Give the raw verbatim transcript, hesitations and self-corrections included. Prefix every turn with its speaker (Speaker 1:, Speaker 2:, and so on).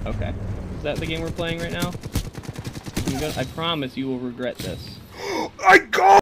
Speaker 1: Okay. Is that the game we're playing right now? I'm gonna, I promise you will regret this.
Speaker 2: I got